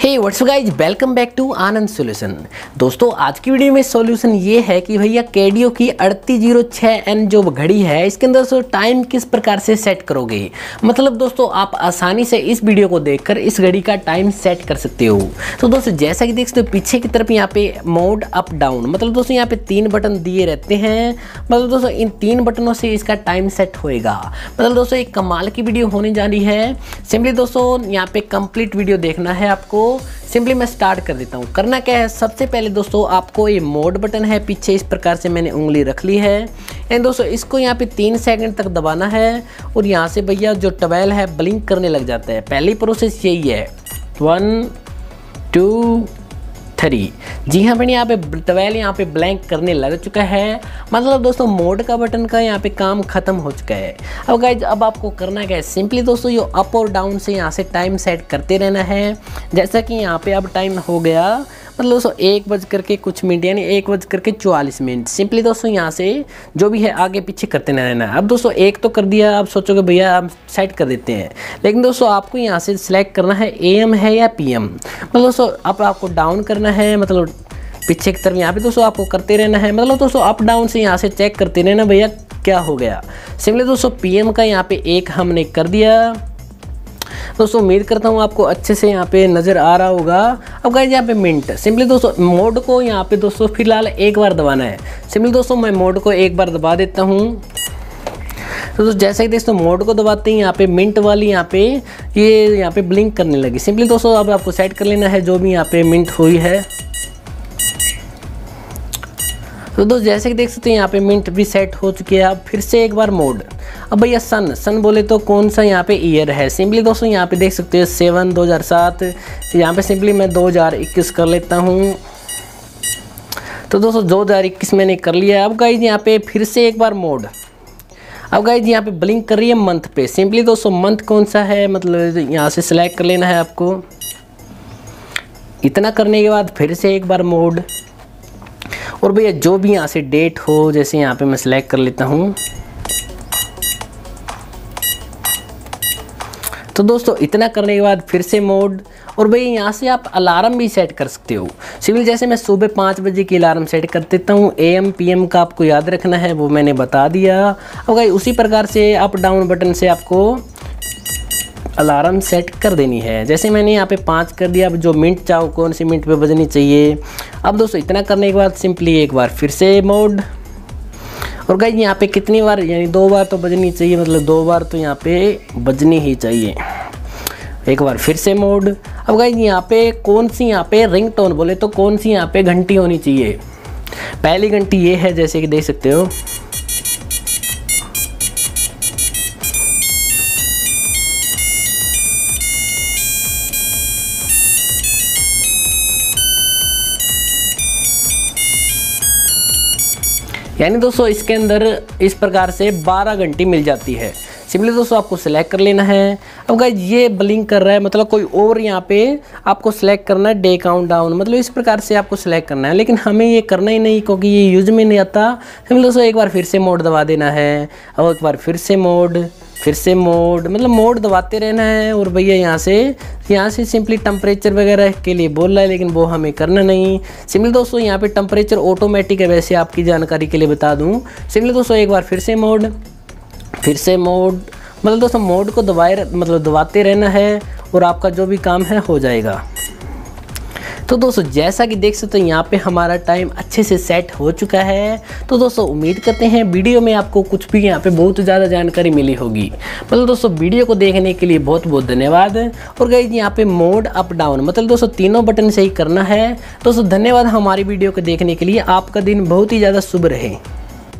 Hey what's guys, welcome back to Anand solution. दोस्तों आज की वीडियो में सॉल्यूशन ये है कि भैया कैडियो की 3806N जो घड़ी है इसके अंदर से टाइम किस प्रकार से सेट करोगे। मतलब दोस्तों आप आसानी से इस वीडियो को देखकर इस घड़ी का टाइम सेट कर सकते हो। तो दोस्तों जैसा कि देख सकते हो पीछे की तरफ यहाँ पे मोड अप डाउन, मतलब दोस्तों यहाँ पे 3 बटन दिए रहते हैं। मतलब दोस्तों इन 3 बटनों से इसका टाइम सेट होएगा। मतलब दोस्तों एक कमाल की वीडियो होने जा रही है। सिंपली दोस्तों यहाँ पे कंप्लीट वीडियो देखना है आपको। सिंपली मैं स्टार्ट कर देता हूँ। करना क्या है, सबसे पहले दोस्तों आपको ये मोड बटन है पीछे इस प्रकार से मैंने उंगली रख ली है एंड दोस्तों इसको यहाँ पे 3 सेकंड तक दबाना है और यहाँ से भैया जो टवेल है ब्लिंक करने लग जाता है। पहली प्रोसेस यही है 1 2 3। जी हाँ भैया यहाँ पे टवेल यहाँ पे ब्लैंक करने लग चुका है। मतलब दोस्तों मोड का बटन का यहाँ पे काम खत्म हो चुका है। अब गाइज अब आपको करना क्या है, सिंपली दोस्तों ये अप और डाउन से यहाँ से टाइम सेट करते रहना है। जैसा कि यहाँ पे अब टाइम हो गया, मतलब दोस्तों 1:कुछ यानी 1:44। सिंपली दोस्तों यहाँ से जो भी है आगे पीछे करते रहना है। अब दोस्तों एक तो कर दिया, आप सोचोगे भैया आप सेट कर देते हैं, लेकिन दोस्तों आपको यहाँ से सिलेक्ट करना है AM है या PM। मतलब दोस्तों अब आपको डाउन करना है, मतलब पीछे की तरफ यहाँ पे दोस्तों आपको करते रहना है। मतलब दोस्तों अप डाउन से यहाँ से चेक करते रहना भैया क्या हो गया। सिंपली दोस्तों PM का यहाँ पे 1 हमने कर दिया। दोस्तों उम्मीद करता हूँ आपको अच्छे से यहाँ पे नज़र आ रहा होगा। अब गाइस यहाँ पे मिनट, सिंपली दोस्तों मोड को यहाँ पे दोस्तों फिलहाल एक बार दबाना है। सिंपली दोस्तों मैं मोड को एक बार दबा देता हूँ। तो दोस्तों जैसे ही दोस्तों मोड को दबाते हैं यहाँ पे मिनट वाली यहाँ पे ब्लिंक करने लगी। सिंपली दोस्तों अब आपको सेट कर लेना है जो भी यहाँ पे मिनट हुई है। तो दोस्तों जैसे कि देख सकते हैं यहाँ पे मिनट भी सेट हो चुकी है। अब फिर से एक बार मोड, अब भैया सन बोले तो कौन सा यहाँ पे ईयर है। सिंपली दोस्तों यहाँ पे देख सकते हो 7 2007, यहाँ पे सिंपली मैं 2021 कर लेता हूँ। तो दोस्तों 2021 मैंने कर लिया। अब गाइज यहाँ पे फिर से एक बार मोड, अब गाइज यहाँ पे ब्लिंक कर रही है मंथ पे। सिंपली दोस्तों मंथ कौन सा है, मतलब यहाँ से सिलेक्ट कर लेना है आपको। इतना करने के बाद फिर से एक बार मोड, और भैया जो भी यहाँ से डेट हो, जैसे यहाँ पे मैं सिलेक्ट कर लेता हूँ। तो दोस्तों इतना करने के बाद फिर से मोड, और भैया यहाँ से आप अलार्म भी सेट कर सकते हो। सिंपल जैसे मैं सुबह 5 बजे की अलार्म सेट कर देता हूँ। AM PM का आपको याद रखना है, वो मैंने बता दिया। अब गाइस उसी प्रकार से अप डाउन बटन से आपको अलार्म सेट कर देनी है। जैसे मैंने यहाँ पे 5 कर दिया। अब जो मिनट चाहो कौन सी मिनट पे बजनी चाहिए। अब दोस्तों इतना करने के बाद सिंपली एक बार फिर से मोड, और गाइस यहाँ पे कितनी बार, यानी 2 बार तो बजनी चाहिए, मतलब 2 बार तो यहाँ पे बजनी ही चाहिए। एक बार फिर से मोड। अब गाइस यहाँ पे कौन सी यहाँ पे रिंगटोन बोले तो कौन सी यहाँ पे घंटी होनी चाहिए। पहली घंटी ये है, जैसे कि देख सकते हो। यानी दोस्तों इसके अंदर इस प्रकार से 12 घंटी मिल जाती है। सिंपली दोस्तों आपको सिलेक्ट कर लेना है। अब गाइस ये ब्लिंक कर रहा है, मतलब कोई और यहाँ पे आपको सिलेक्ट करना है डे काउंट डाउन, मतलब इस प्रकार से आपको सिलेक्ट करना है। लेकिन हमें ये करना ही नहीं क्योंकि ये यूज में नहीं आता। सिंपली दोस्तों एक बार फिर से मोड दबा देना है, और एक बार फिर से मोड, मतलब मोड दबाते रहना है। और भैया यहाँ से सिंपली टेम्परेचर वगैरह के लिए बोल रहा है, लेकिन वो हमें करना नहीं। सिंपली दोस्तों यहाँ पे टेम्परेचर ऑटोमेटिक है, वैसे आपकी जानकारी के लिए बता दूँ। सिंपली दोस्तों एक बार फिर से मोड, मतलब दोस्तों मोड को दबाते रहना है और आपका जो भी काम है हो जाएगा। तो दोस्तों जैसा कि देख सकते हो यहाँ पे हमारा टाइम अच्छे से सेट हो चुका है। तो दोस्तों उम्मीद करते हैं वीडियो में आपको कुछ भी यहाँ पे बहुत ज़्यादा जानकारी मिली होगी। मतलब दोस्तों वीडियो को देखने के लिए बहुत बहुत धन्यवाद। और गाइस यहाँ पे मोड अप डाउन, मतलब दोस्तों तीनों बटन से ही करना है। दोस्तों धन्यवाद हमारी वीडियो को देखने के लिए। आपका दिन बहुत ही ज़्यादा शुभ रहे।